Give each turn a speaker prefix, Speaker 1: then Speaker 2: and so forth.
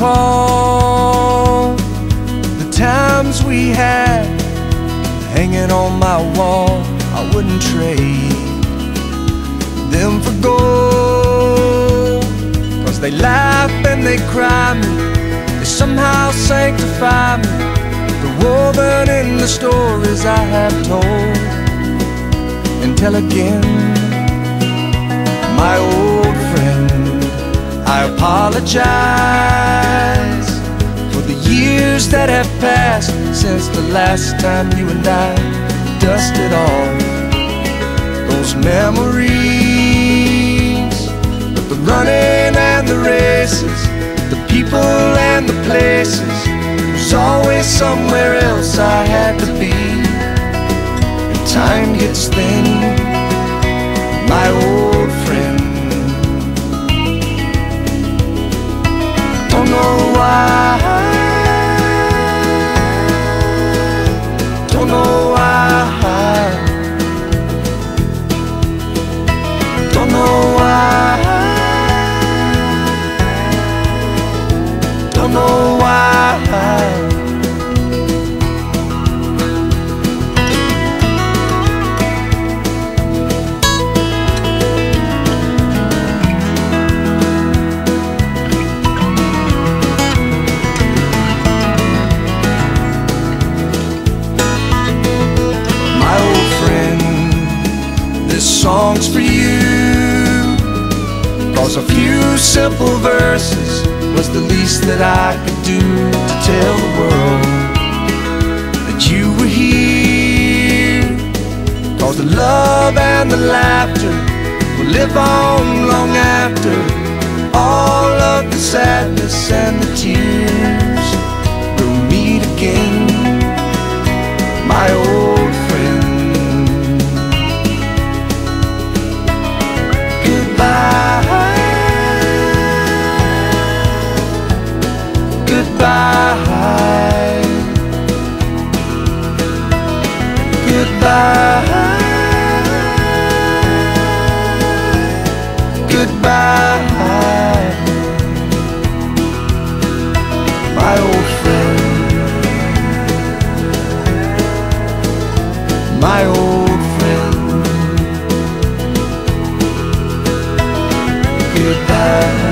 Speaker 1: recall the times we had hanging on my wall. I wouldn't trade them for gold, 'cause they laugh and they cry me, they somehow sanctify me. They're woven in the stories I have told and tell again. My old friend, I apologize for the years that have passed since the last time you and I dusted off those memories. But the running and the races, the people and the places, there's always somewhere else I had to be. And time gets thin, my old friend. Don't know why, don't know why, don't know why, don't know why. Songs for you, 'cause a few simple verses was the least that I could do to tell the world that you were here. 'Cause the love and the laughter will live on long after all of the sadness and the tears. We'll meet again, my old friend. Goodbye, goodbye, goodbye, my old friend, my old friend. Goodbye.